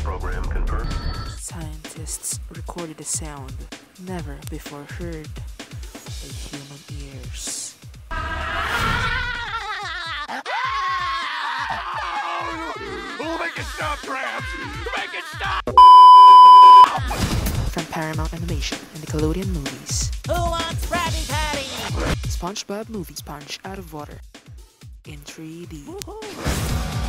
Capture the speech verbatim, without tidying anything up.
program confirmed. Scientists recorded a sound never before heard by human ears. Oh, make it stop, Traps! Make it stop! From Paramount Animation and Nickelodeon Movies. Who wants Krabby Patty? SpongeBob Movie Sponge Out of Water in three D. Woohoo!